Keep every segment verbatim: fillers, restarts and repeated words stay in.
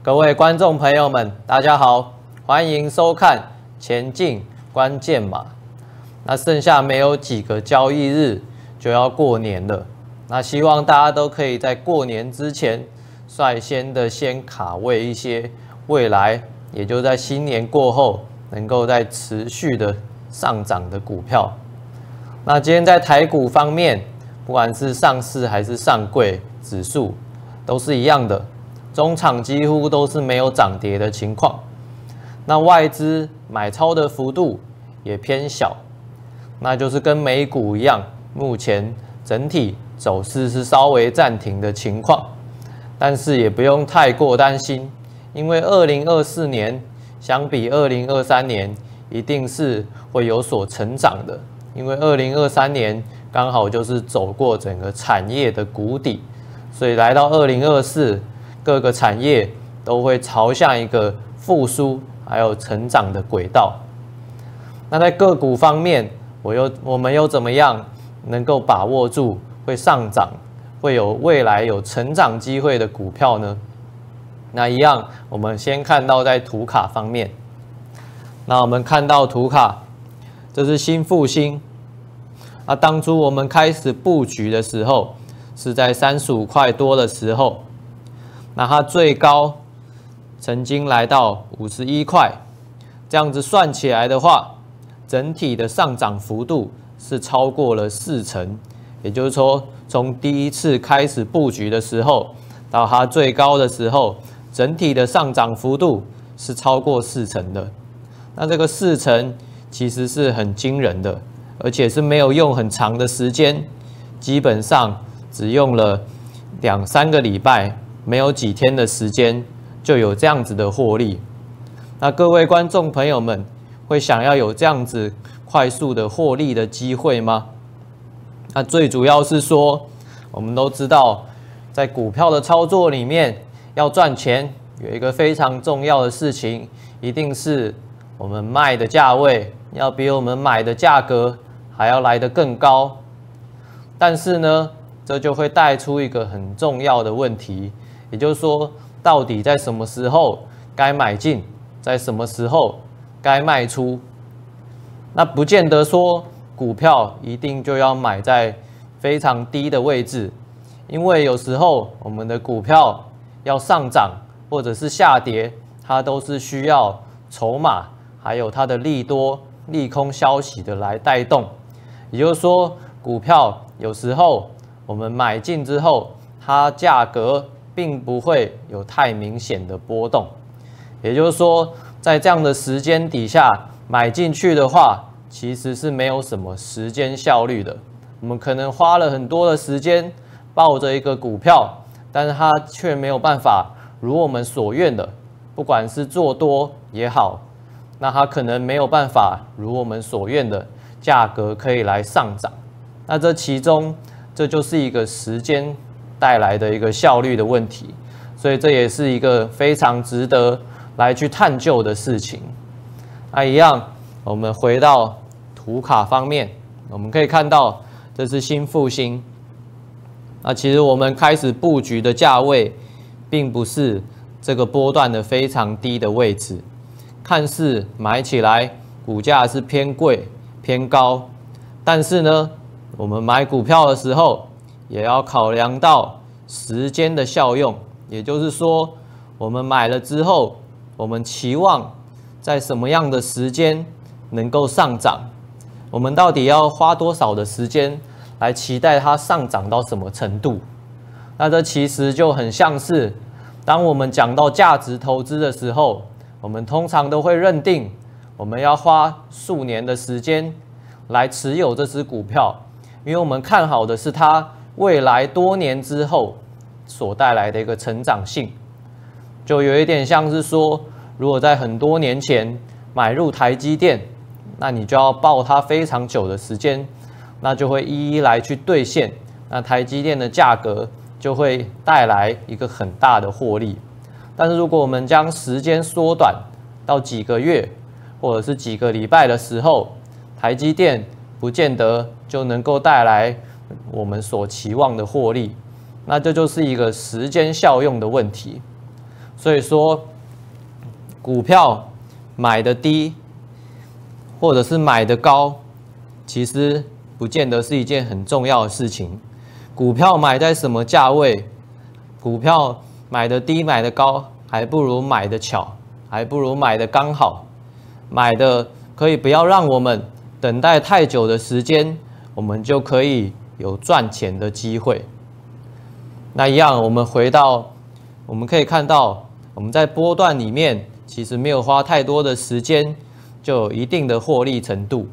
各位观众朋友们，大家好，欢迎收看前进关键码。那剩下没有几个交易日就要过年了，那希望大家都可以在过年之前率先的先卡位一些未来，也就在新年过后能够在持续的上涨的股票。那今天在台股方面，不管是上市还是上柜指数，都是一样的，中场几乎都是没有涨跌的情况。那外资买超的幅度也偏小，那就是跟美股一样，目前整体走势是稍微暂停的情况。但是也不用太过担心，因为二零二四年相比二零二三年一定是会有所成长的，因为二零二三年刚好就是走过整个产业的谷底，所以来到二零二四，各个产业都会朝向一个复苏还有成长的轨道。那在个股方面，我又我们又怎么样能够把握住会上涨，会有未来有成长机会的股票呢？那一样，我们先看到在图卡方面，那我们看到图卡，这是新复兴。那当初我们开始布局的时候，是在三十五块多的时候，那它最高曾经来到五十一块，这样子算起来的话，整体的上涨幅度是超过了四成，也就是说，从第一次开始布局的时候到它最高的时候，整体的上涨幅度是超过四成的。那这个四成其实是很惊人的，而且是没有用很长的时间，基本上只用了两三个礼拜，没有几天的时间就有这样子的获利。那各位观众朋友们，会想要有这样子快速的获利的机会吗？那最主要是说，我们都知道，在股票的操作里面，要赚钱有一个非常重要的事情，一定是我们卖的价位要比我们买的价格还要来得更高。但是呢，这就会带出一个很重要的问题，也就是说，到底在什么时候该买进，在什么时候该卖出？那不见得说股票一定就要买在非常低的位置，因为有时候我们的股票要上涨或者是下跌，它都是需要筹码还有它的利多利空消息的来带动。也就是说，股票有时候我们买进之后，它价格并不会有太明显的波动。也就是说，在这样的时间底下买进去的话，其实是没有什么时间效率的。我们可能花了很多的时间抱着一个股票，但是它却没有办法如我们所愿的，不管是做多也好，那它可能没有办法如我们所愿的价格可以来上涨。那这其中，这就是一个时间带来的一个效率的问题，所以这也是一个非常值得来去探究的事情。那一样，我们回到图卡方面，我们可以看到这是新复兴。那其实我们开始布局的价位，并不是这个波段的非常低的位置，看似买起来股价是偏贵偏高，但是呢，我们买股票的时候也要考量到时间的效用，也就是说，我们买了之后，我们期望在什么样的时间能够上涨，我们到底要花多少的时间来期待它上涨到什么程度？那这其实就很像是，当我们讲到价值投资的时候，我们通常都会认定我们要花数年的时间来持有这只股票，因为我们看好的是它未来多年之后所带来的一个成长性。就有一点像是说，如果在很多年前买入台积电，那你就要抱它非常久的时间，那就会一一来去兑现，那台积电的价格就会带来一个很大的获利。但是如果我们将时间缩短到几个月或者是几个礼拜的时候，台积电不见得就能够带来我们所期望的获利，那这就是一个时间效用的问题。 所以说，股票买的低，或者是买的高，其实不见得是一件很重要的事情。股票买在什么价位，股票买的低买的高，还不如买的巧，还不如买的刚好。买的可以不要让我们等待太久的时间，我们就可以有赚钱的机会。那一样，我们回到，我们可以看到，我们在波段里面其实没有花太多的时间，就有一定的获利程度。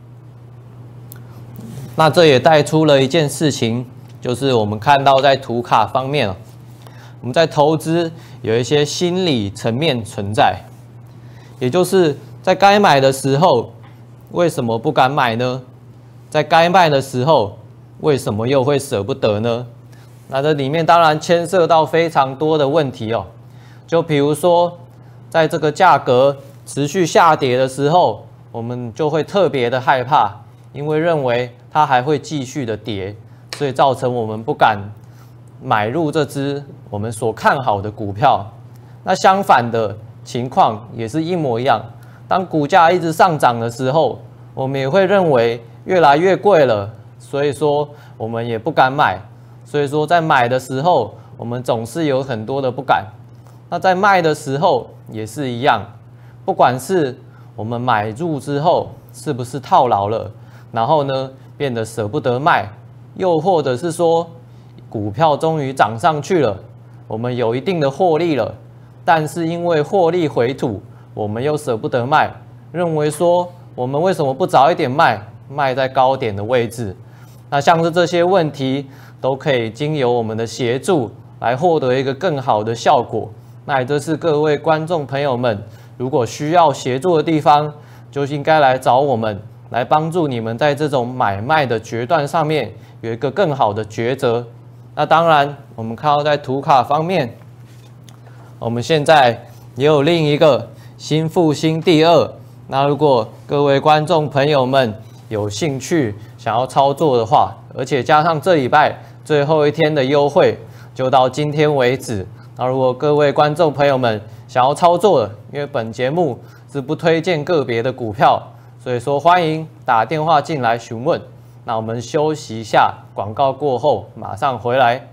那这也带出了一件事情，就是我们看到在图卡方面，我们在投资有一些心理层面存在，也就是在该买的时候，为什么不敢买呢？在该卖的时候，为什么又会舍不得呢？那这里面当然牵涉到非常多的问题哦。就比如说，在这个价格持续下跌的时候，我们就会特别的害怕，因为认为它还会继续的跌，所以造成我们不敢买入这只我们所看好的股票。那相反的情况也是一模一样。当股价一直上涨的时候，我们也会认为越来越贵了，所以说我们也不敢买。所以说在买的时候，我们总是有很多的不敢。那在卖的时候也是一样，不管是我们买入之后是不是套牢了，然后呢变得舍不得卖，又或者是说股票终于涨上去了，我们有一定的获利了，但是因为获利回吐，我们又舍不得卖，认为说我们为什么不早一点卖，卖在高点的位置？那像是这些问题都可以经由我们的协助来获得一个更好的效果。那也就是各位观众朋友们，如果需要协助的地方，就应该来找我们，来帮助你们在这种买卖的决断上面有一个更好的抉择。那当然，我们看到在图卡方面，我们现在也有另一个新复兴第二。那如果各位观众朋友们有兴趣想要操作的话，而且加上这礼拜最后一天的优惠，就到今天为止。那如果各位观众朋友们想要操作的，因为本节目是不推荐个别的股票，所以说欢迎打电话进来询问。那我们休息一下，广告过后马上回来。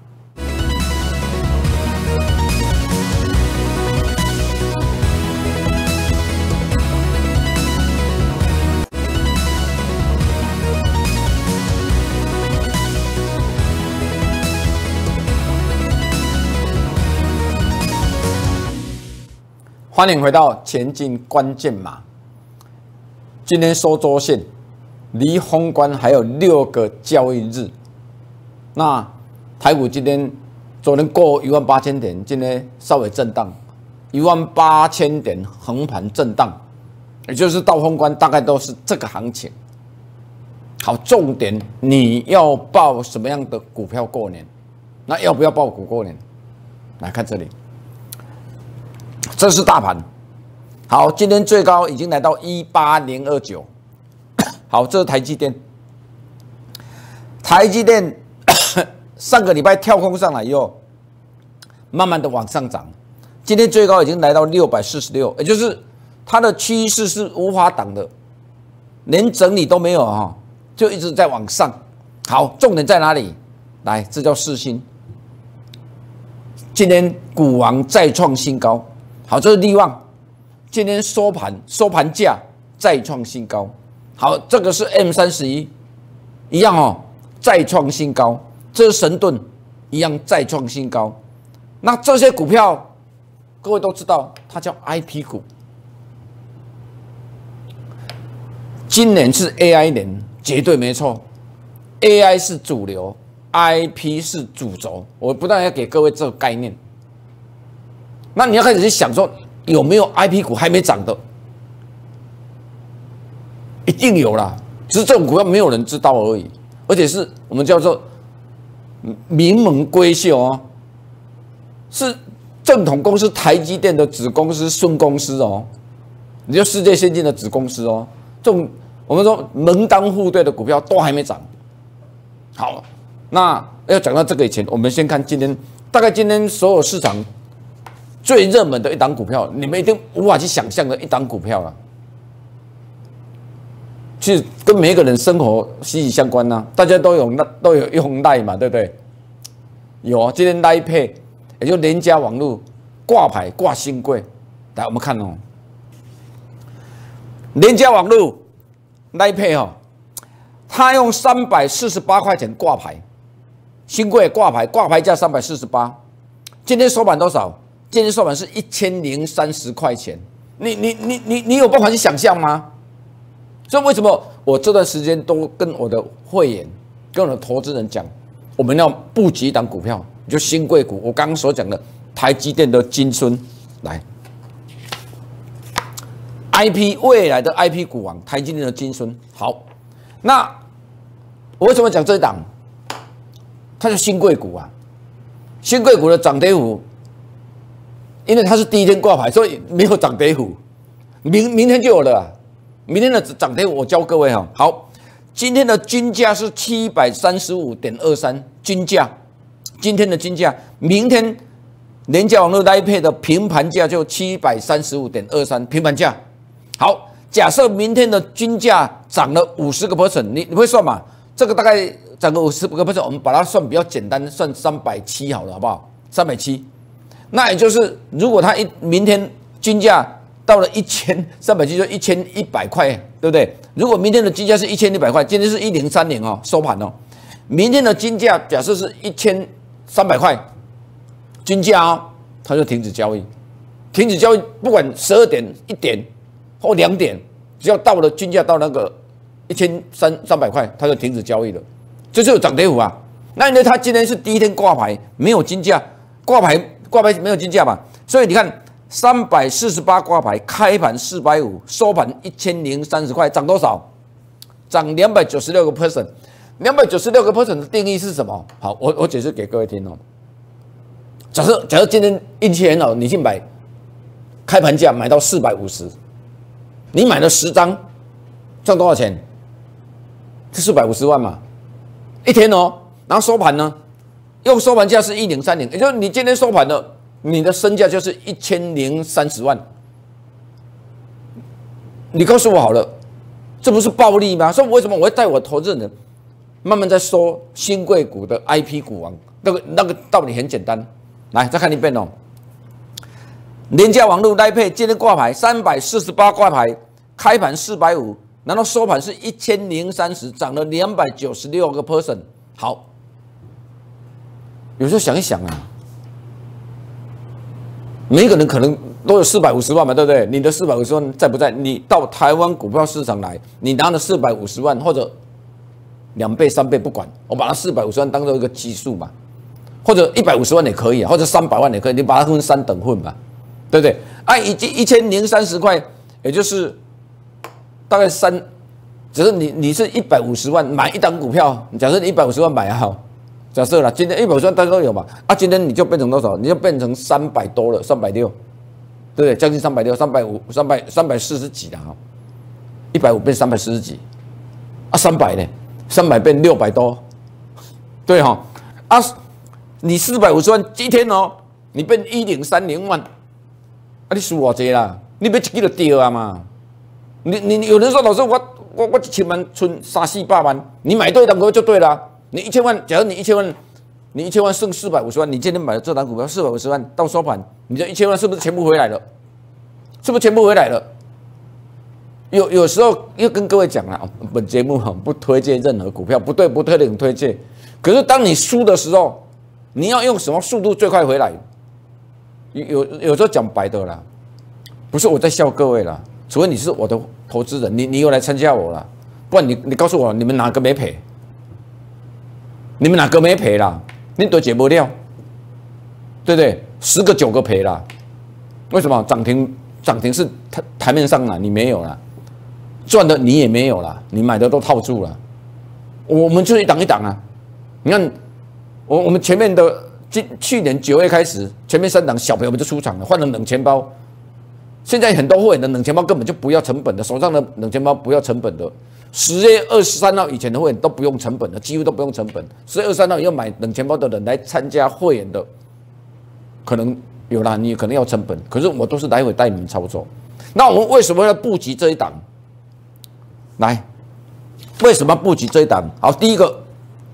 欢迎回到前进关键码。今天收周线，离封关还有六个交易日。那台股今天昨天过一万八千点，今天稍微震荡，一万八千点横盘震荡，也就是到封关大概都是这个行情。好，重点你要报什么样的股票过年？那要不要报股过年？来看这里。这是大盘，好，今天最高已经来到一八零二九，好，这是台积电，台积电上个礼拜跳空上来以后，慢慢的往上涨，今天最高已经来到六百四十六，也就是它的趋势是无法挡的，连整理都没有哈，就一直在往上。好，重点在哪里？来，这叫世芯，今天股王再创新高。好，这是力旺，今天收盘收盘价再创新高。好，这个是 M 三十一，一样哦，再创新高。这是神盾，一样再创新高。那这些股票，各位都知道，它叫 I P 股。今年是 A I 年，绝对没错。A I 是主流 ，I P 是主轴。我不但要给各位这个概念。那你要开始去想说，有没有 I P 股还没涨的？一定有啦，只是这种股票没有人知道而已，而且是我们叫做名门闺秀哦，是正统公司台积电的子公司孙公司哦，你就世界先进的子公司哦，这种我们说门当户对的股票都还没涨。好，那要讲到这个以前，我们先看今天，大概今天所有市场最热门的一档股票，你们一定无法去想象的一档股票了。其实跟每一个人生活息息相关呐、啊，大家都有都有用赖嘛，对不对？有啊，今天赖配，也就联家网络挂牌挂新贵，来我们看哦，联家网络赖配哦，他用三百四十八块钱挂牌，新贵挂牌挂牌价三百四十八，今天收盘多少？今天收盘是一千零三十块钱，你你你你你有办法去想象吗？所以为什么我这段时间都跟我的会员、跟我的投资人讲，我们要布局一档股票，就新贵股。我刚刚所讲的台积电的金孙，来 ，I P 未来的 I P 股王，台积电的金孙。好，那我为什么讲这一档？它是新贵股啊，新贵股的涨跌幅，因为它是第一天挂牌，所以没有涨跌幅，明明天就有了、啊。明天的涨跌我教各位哈，好，今天的均价是七百三十五点二三，均价，今天的均价，明天联家网络来配的平盘价就七百三十五点二三，平盘价。好，假设明天的均价涨了五十个 percent， 你你会算嘛？这个大概涨个五十个 percent， 我们把它算比较简单，算三百七好了，好不好？三百七，那也就是如果它一明天均价到了一千三百七，就一千一百块，对不对？如果明天的金价是一千一百块，今天是一零三零哦，收盘哦。明天的金价假设是一千三百块，金价哦，它就停止交易，停止交易，不管十二点、一点或两点，只要到了均价到那个一千三三百块，它就停止交易了，这就有涨跌幅啊。那因为它今天是第一天挂牌，没有金价，挂牌挂牌没有金价嘛，所以你看。三百四十八挂牌，开盘四百五，收盘一千零三十块，涨多少？涨两百九十六个 percent。两百九十六个 percent 的定义是什么？好，我我解释给各位听哦。假设假设今天运气很好，你去买，开盘价买到四百五十，你买了十张，赚多少钱？是四百五十万嘛？一天哦，然后收盘呢，用收盘价是一零三零，也就是你今天收盘了。你的身价就是一千零三十万，你告诉我好了，这不是暴利吗？所以为什么我会带我投资人慢慢在说新贵股的 I P 股王？那个那个道理很简单，来再看一遍哦。联家网络来配今天挂牌三百四十八挂牌，开盘四百五，然后收盘是一千零三十，涨了两百九十六个 percent。好，有时候想一想啊。每一个人可能都有四百五十万嘛，对不对？你的四百五十万在不在？你到台湾股票市场来，你拿了四百五十万或者两倍、三倍不管，我把它四百五十万当做一个基数嘛，或者一百五十万也可以啊，或者三百万也可以，你把它分三等份嘛，对不对？啊，以及一千零三十块，也就是大概三，只是你你是一百五十万买一档股票，假设你一百五十万买好。假设啦，今天一百五十万大家都有嘛，啊，今天你就变成多少？你就变成三百多了，三百六，对不对？将近三百六，三百五，三百三百四十几了哈，一百五变三百四十几，啊，三百呢？三百变六百多，对哈、哦，啊，你四百五十万一天哦，你变一零三零万，啊，你输偌济啦？你买一支就对啊嘛，你你有人说老师我我我一千万存三四百万，你买对档股就对了。你一千万，假如你一千万，你一千万剩四百五十万，你今天买的这档股票四百五十万，到收盘，你这一千万是不是全部回来了？是不是全部回来了？有有时候又跟各位讲了，本节目不推荐任何股票，不对不推荐推荐。可是当你输的时候，你要用什么速度最快回来？有有时候讲白的啦，不是我在笑各位啦，除非你是我的投资人，你你又来参加我了，不然你你告诉我你们哪个没赔？你们哪个没赔啦？你都解不掉，对不对？十个九个赔啦。为什么涨停？涨停是台台面上啦，你没有啦，赚的你也没有啦，你买的都套住了。我们就是一档一档啊。你看，我我们前面的今去年九月开始，前面三档小朋友们就出场了，换了冷钱包。现在很多会员的冷钱包根本就不要成本的，手上的冷钱包不要成本的。十月二十三号以前的会员都不用成本的，几乎都不用成本。十月二十三号要买冷钱包的人来参加会员的，可能有啦，你可能要成本，可是我都是来回带你们操作。那我们为什么要布局这一档？来，为什么布局这一档？好，第一个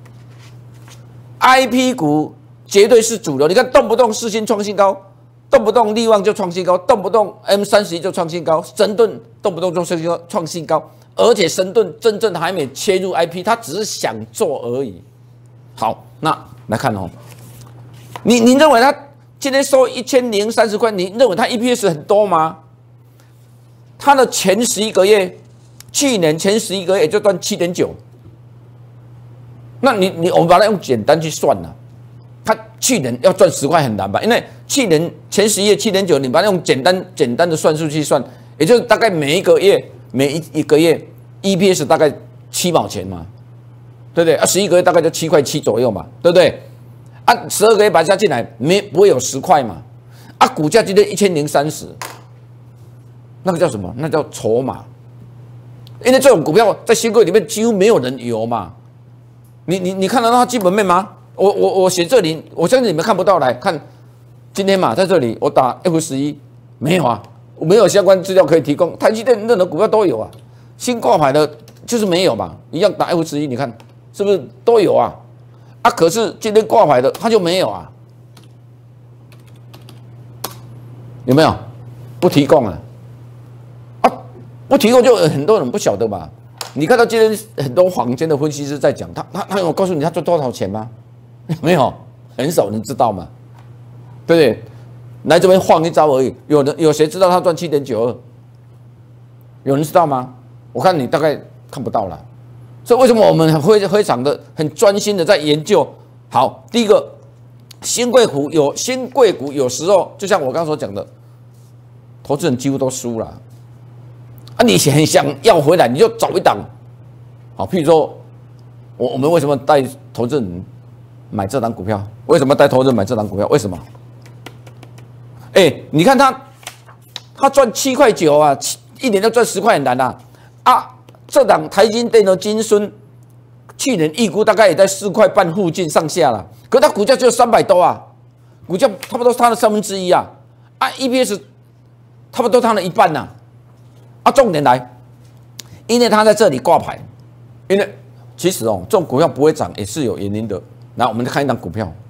，I P 股绝对是主流。你看，动不动世芯创新高，动不动力旺就创新高，动不动 M 三十一就创新高，神盾动不动就创新高，创新高，而且神盾真正还没切入 I P， 他只是想做而已。好，那来看哦，你你认为他今天收一千零三十块，你认为他 E P S 很多吗？他的前十一个月，去年前十一个月也就赚七点九。那你你我们把它用简单去算了，他去年要赚十块很难吧？因为去年前十一月七点九，你把它用简单简单的算数去算，也就是大概每一个月每一一个月 E P S 大概七毛钱嘛，对不对？啊，十一个月大概就七块七左右嘛，对不对？啊，十二个月把它加进来，没不会有十块嘛？啊，股价今天一千零三十。那个叫什么？那叫筹码，因为这种股票在新贵里面几乎没有人有嘛。你你你看得到它基本面吗？我我我写这里，我相信你们看不到。来看今天嘛，在这里我打 F 十一，没有啊，我没有相关资料可以提供。台积电任何股票都有啊，新挂牌的就是没有嘛，一样打 F 十一，你看是不是都有啊？啊，可是今天挂牌的它就没有啊，有没有？不提供啊。不提供就很多人不晓得嘛。你看到今天很多坊间的分析师在讲，他他他有告诉你他赚多少钱吗？没有，很少人知道嘛，对不对？来这边晃一招而已。有人有谁知道他赚七点九二？有人知道吗？我看你大概看不到了。所以为什么我们很非非常的很专心的在研究？好，第一个，新贵股有新贵股有时候就像我刚刚所讲的，投资人几乎都输了。啊，你很想要回来，你就找一档，好，譬如说，我我们为什么带投资人买这档股票？为什么带投资人买这档股票？为什么？哎、欸，你看他，他赚七块九啊，一年就赚十块很难啊！啊，这档台积电的金孙，去年预估大概也在四块半附近上下了，可是它股价只有三百多啊，股价差不多是它的三分之一啊，啊 ，E P S 差不多它的一半呐、啊。啊，重点来，因为它在这里挂牌，因为其实哦，这种股票不会涨也是有原因的。来，我们再看一档股票，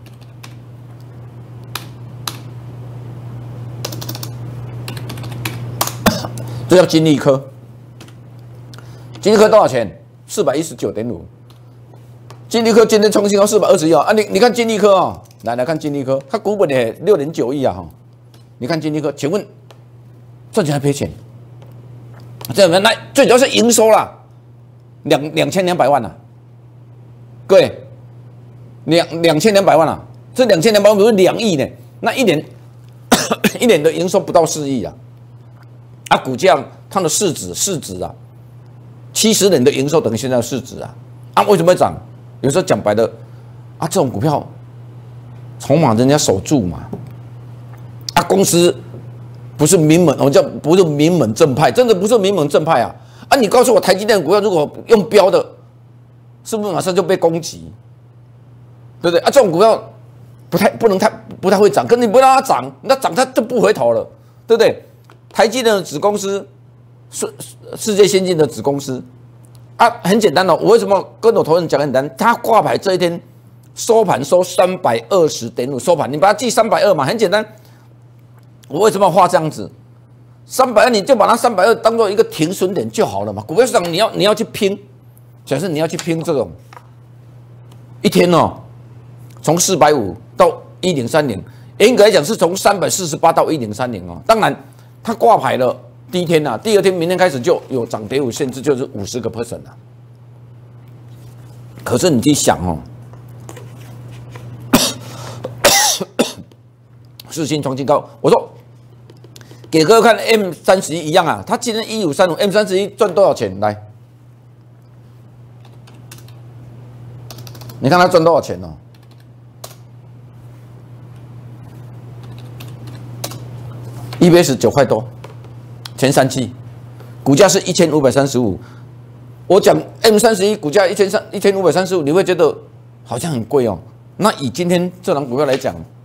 这叫金利科。金利科多少钱？四百一十九点五。金利科今天创新高四百二十一啊！你你看金利科啊，来来看金利科，它股本也六点九亿啊哈。你看金利科，请问赚钱还赔钱？这样来，最主要是营收啦，两两千两百万呐、啊，各位，两两千两百万啊，这两千两百万不是两亿呢？那一年一年的营收不到四亿啊，啊，股价它的市值市值啊，七十年的营收等于现在的市值啊，啊，为什么会涨？有时候讲白了，啊，这种股票筹码人家守住嘛，啊，公司。不是名门，我叫不是名门正派，真的不是名门正派啊！啊，你告诉我台积电的股票如果用标的，是不是马上就被攻击？对不对啊？这种股票不太不能太不太会涨，可是你不让它涨，那涨它就不回头了，对不对？台积电的子公司是世界先进的子公司啊，很简单的、哦，我为什么跟我投资人讲很简单？它挂牌这一天收盘收三百二十点五，收盘你把它记三百二嘛，很简单。我为什么要画这样子？三百二你就把它三百二当做一个停损点就好了嘛。股票市场你要你要去拼，假设你要去拼这种一天哦，从四百五到一零三零，严格来讲是从三百四十八到一零三零哦。当然它挂牌了第一天啊，第二天明天开始就有涨跌幅限制，就是五十个 percent 啊。可是你去想哦。世芯创新高，我说给各位看 M 三十一一样啊，它今天一五三五 M 三十一赚多少钱？来，你看它赚多少钱哦？E P S 九块多，前三季股价是一千五百三十五。我讲 M 三十一股价一千三一千五百三十五，你会觉得好像很贵哦。那以今天这档股票来讲，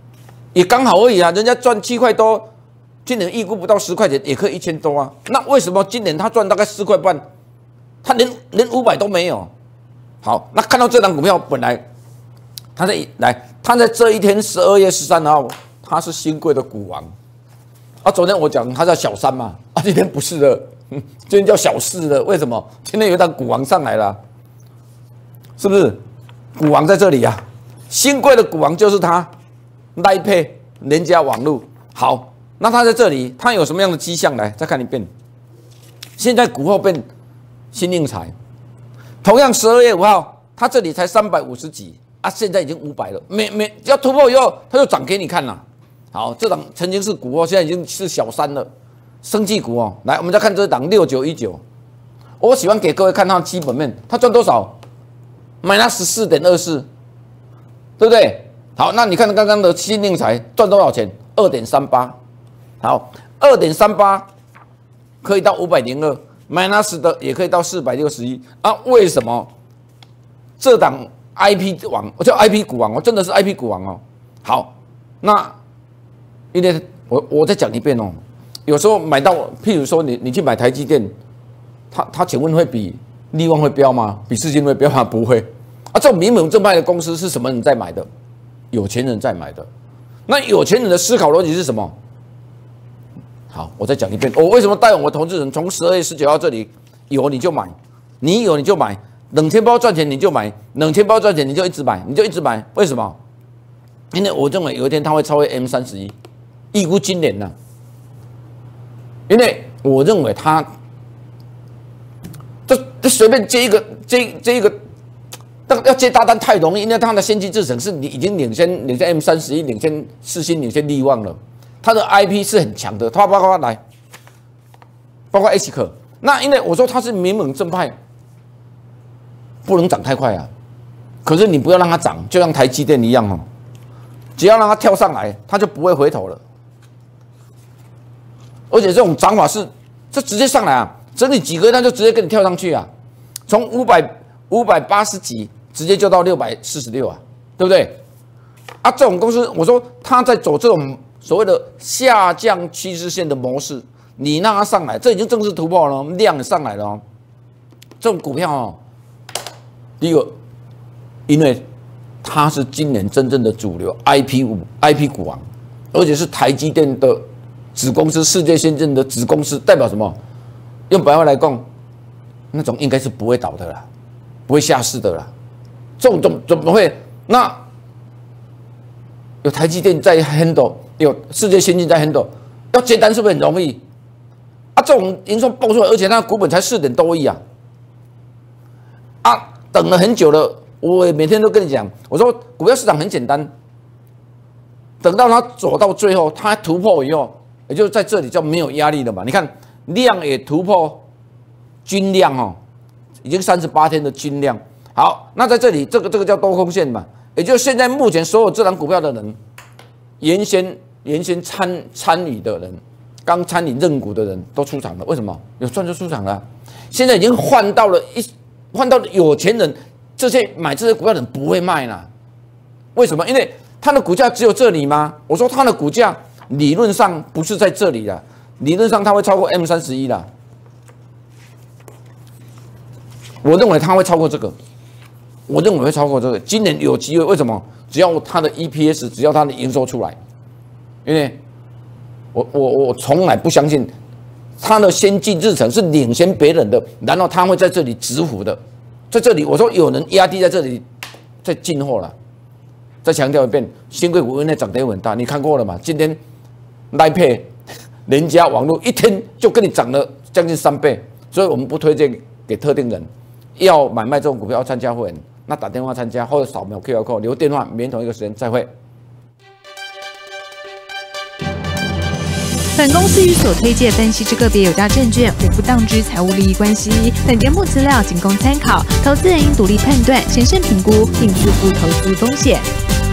也刚好而已啊，人家赚七块多，今年预估不到十块钱，也可以一千多啊。那为什么今年他赚大概四块半，他连连五百都没有？好，那看到这档股票，本来他在来，他在这一天十二月十三号，他是新贵的股王啊。昨天我讲他叫小三嘛，啊，今天不是了，今天叫小四了。为什么？今天有一档股王上来了，是不是？股王在这里啊，新贵的股王就是他。赖配联家网络好，那它在这里，它有什么样的迹象？来，再看一遍。现在股后变新应材，同样十二月五号，它这里才三百五十几啊，现在已经五百了。每每要突破以后，它就涨给你看了。好，这档曾经是股后，现在已经是小三了，生技股哦。来，我们再看这档六九一九，我喜欢给各位看它的基本面，它赚多少？买它十四点二四，对不对？好，那你看刚刚的新应材赚多少钱？二点三八。好，二点三八可以到五百零二 ，minus 的也可以到四百六十一啊？为什么这档 I P 王，我叫 I P 股王，我真的是 I P 股王哦。好，那因为我我再讲一遍哦，有时候买到，譬如说你你去买台积电，它它请问会比力旺会飙吗？比世芯会飙吗？不会啊！这种名门正派的公司是什么人在买的？有钱人在买的，那有钱人的思考逻辑是什么？好，我再讲一遍，我为什么带我投资人从十二月十九号这里有你就买，你有你就买，冷钱包赚钱你就买，冷钱包赚钱你就一直买，你就一直买，为什么？因为我认为有一天它会超越 M 三十一，预估今年呢、啊，因为我认为它这这随便接一个接接一个。但要接大单太容易，因为它的先进制程是你已经领先领先 M 三十一，领先世芯，领先力旺了。它的 I P 是很强的，它包括来，包括 H 可。那因为我说它是名门正派，不能涨太快啊。可是你不要让它涨，就像台积电一样哦，只要让它跳上来，它就不会回头了。而且这种涨法是，这直接上来啊，整理几个它就直接跟你跳上去啊，从五百五百八十几。直接就到六百四十六啊，对不对？啊，这种公司，我说它在走这种所谓的下降趋势线的模式，你让它上来，这已经正式突破了，量也上来了哦。这种股票哦，第一个，因为它是今年真正的主流 I P 五 I P 股王，而且是台积电的子公司，世界先进的子公司，代表什么？用白话来讲，那种应该是不会倒的啦，不会下市的啦。这种怎怎么会？那有台积电在 handle， 有世界先进在 handle， 要接单是不是很容易？啊，这种营收爆出来，而且它股本才四点多亿啊！啊，等了很久了，我也每天都跟你讲，我说股票市场很简单，等到它走到最后，它突破以后，也就是在这里叫没有压力了嘛。你看量也突破均量哦，已经三十八天的均量。好，那在这里，这个这个叫多空线嘛，也就是现在目前所有这档股票的人，原先原先参参与的人，刚参与认股的人都出场了，为什么？有赚就出场了。现在已经换到了一换到了有钱人，这些买这些股票的人不会卖啦。为什么？因为它的股价只有这里吗？我说它的股价理论上不是在这里的，理论上它会超过 M 三十一的。我认为它会超过这个。我认为会超过这个，今年有机会。为什么？只要它的 E P S， 只要它的营收出来，因为我我我从来不相信它的先进制程是领先别人的，然后它会在这里止虎的，在这里我说有人压低在这里在进货了。再强调一遍，新贵股因为涨跌很大，你看过了嘛？今天赖配联家网络一天就跟你涨了将近三倍，所以我们不推荐给特定人。要买卖这种股票，要参加会员。那打电话参加或者扫描 Q R code 留电话，明天同一个时间再会。 本公司与所推介分析之个别有价证券无不当之财务利益关系。本节目资料仅供参考，投资人应独立判断、审慎评估，并自负投资风险。